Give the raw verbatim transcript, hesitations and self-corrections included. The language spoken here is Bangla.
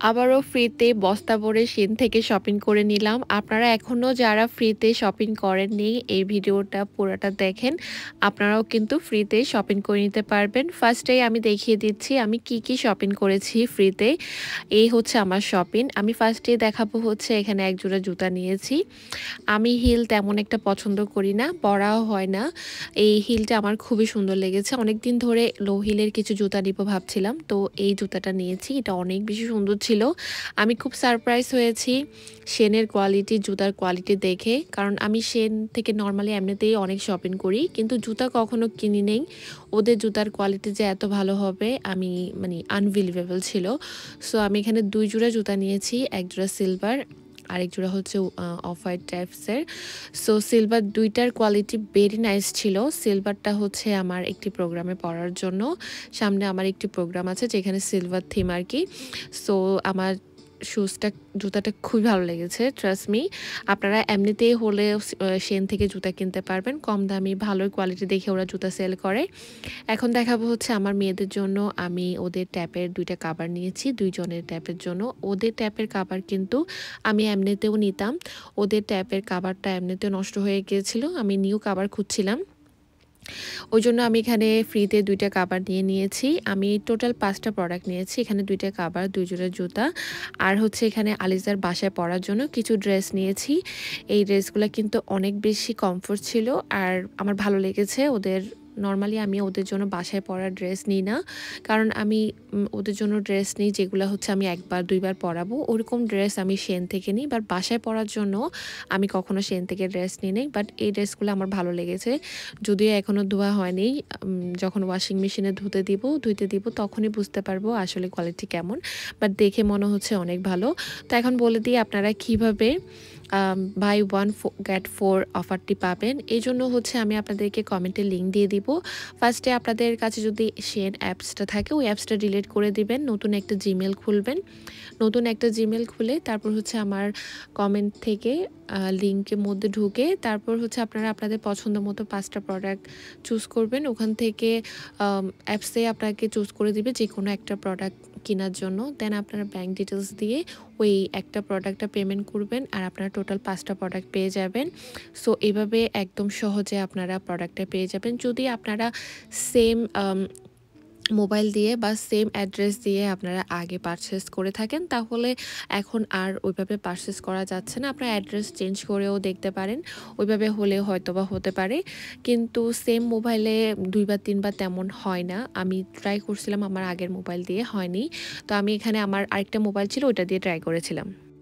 আবারও ফ্রিতে বস্তা ভরে শিন থেকে শপিং করে নিলাম। আপনারা এখনও যারা ফ্রিতে শপিং করেননি এই ভিডিওটা পুরোটা দেখেন। আপনারাও কিন্তু ফ্রিতে শপিং করে নিতে পারবেন। ফার্স্টেই আমি দেখিয়ে দিচ্ছি আমি কি কি শপিং করেছি ফ্রিতে। এই হচ্ছে আমার শপিং। আমি ফার্স্টেই দেখাবো হচ্ছে এখানে এক জোড়া জুতা নিয়েছি। আমি হিল তেমন একটা পছন্দ করি না, পরাও হয় না। এই হিলটা আমার খুবই সুন্দর লেগেছে। অনেকদিন ধরে লো হিলের কিছু জুতা নিবো ভাবছিলাম, তো এই জুতাটা নিয়েছি। এটা অনেক বেশি সুন্দর ছিল। আমি খুব সারপ্রাইজ হয়েছি শেনের কোয়ালিটি, জুতার কোয়ালিটি দেখে। কারণ আমি শেন থেকে নর্মালি এমনিতেই অনেক শপিং করি, কিন্তু জুতা কখনো কিনি নেই। ওদের জুতার কোয়ালিটি যে এত ভালো হবে আমি মানে আনবিলিভেবল ছিল। সো আমি এখানে দুই জোড়া জুতা নিয়েছি, এক জোড়া সিলভার, আরেক জোড়া হচ্ছে অফ হোয়াইট টাইপসের। সো সিলভার দুইটার কোয়ালিটি ভেরি নাইস ছিল। সিলভারটা হচ্ছে আমার একটি প্রোগ্রামে পড়ার জন্য, সামনে আমার একটি প্রোগ্রাম আছে যেখানে সিলভার থিম আর কি। সো আমার শুজটা জুতাটা খুবই ভালো লেগেছে, ট্রাস্ট মি। আপনারা এমনিতেই হলে শেন থেকে জুতা কিনতে পারবেন, কম দামি ভালো কোয়ালিটি দেখে ওরা জুতা সেল করে। এখন দেখাবো হচ্ছে আমার মেয়েদের জন্য আমি ওদের ট্যাপের দুইটা কাভার নিয়েছি, দুইজনের ট্যাপের জন্য। ওদের ট্যাপের কাভার কিন্তু আমি এমনিতেও নিতাম, ওদের ট্যাপের কাভারটা এমনিতেও নষ্ট হয়ে গিয়েছিলো, আমি নিউ কাভার খুঁজছিলাম। ওই জন্য আমি এখানে ফ্রিতে দুইটা কাভার নিয়ে নিয়েছি। আমি টোটাল পাঁচটা প্রোডাক্ট নিয়েছি, এখানে দুইটা কাভার, দুই জোড়া জুতা, আর হচ্ছে এখানে আলিজার বাসায় পরার জন্য কিছু ড্রেস নিয়েছি। এই ড্রেসগুলো কিন্তু অনেক বেশি কমফোর্ট ছিল আর আমার ভালো লেগেছে। ওদের নর্মালি আমি ওদের জন্য বাসায় পরার ড্রেস নিই না, কারণ আমি ওদের জন্য ড্রেস নিই যেগুলো হচ্ছে আমি একবার দুইবার পরাবো, ওরকম ড্রেস আমি শেন থেকে নিই। বাট বাসায় পরার জন্য আমি কখনো শেন থেকে ড্রেস নিই নাই। বাট এই ড্রেসগুলো আমার ভালো লেগেছে, যদিও এখনও ধোয়া হয়নি। যখন ওয়াশিং মেশিনে ধুতে দিব ধুইতে দিব তখনই বুঝতে পারবো আসলে কোয়ালিটি কেমন, বাট দেখে মনে হচ্ছে অনেক ভালো। তো এখন বলে দিই আপনারা কিভাবে বাই ওয়ান গেট ফোর অফারটি পাবেন। এই জন্য হচ্ছে আমি আপনাদেরকে কমেন্টে লিঙ্ক দিয়ে দিব। ফার্স্টে আপনাদের কাছে যদি শেন অ্যাপসটা থাকে ওই অ্যাপসটা ডিলিট করে দিবেন, নতুন একটা জিমেল খুলবেন। নতুন একটা জিমেল খুলে তারপর হচ্ছে আমার কমেন্ট থেকে লিঙ্কের মধ্যে ঢুকে তারপর হচ্ছে আপনারা আপনাদের পছন্দ মতো পাঁচটা প্রোডাক্ট চুজ করবেন। ওখান থেকে অ্যাপসে আপনাকে চুজ করে দিবে যে কোনো একটা প্রোডাক্ট কেনার জন্য। দেন আপনারা ব্যাঙ্ক ডিটেলস দিয়ে ওই একটা প্রোডাক্টটা পেমেন্ট করবেন আর আপনারা টোটাল পাঁচটা প্রোডাক্ট পেয়ে যাবেন। সো এভাবে একদম সহজে আপনারা প্রোডাক্টটা পেয়ে যাবেন। যদি আপনারা সেম মোবাইল দিয়ে বা সেম অ্যাড্রেস দিয়ে আপনারা আগে পারচেস করে থাকেন তাহলে এখন আর ওইভাবে পারচেস করা যাচ্ছে না। আপনারা অ্যাড্রেস চেঞ্জ করেও দেখতে পারেন, ওইভাবে হলে হয়তো বা হতে পারে, কিন্তু সেম মোবাইলে দুইবার তিনবার তেমন হয় না। আমি ট্রাই করছিলাম আমার আগের মোবাইল দিয়ে, হয়নি। তো আমি এখানে আমার আরেকটা মোবাইল ছিল ওইটা দিয়ে ট্রাই করেছিলাম।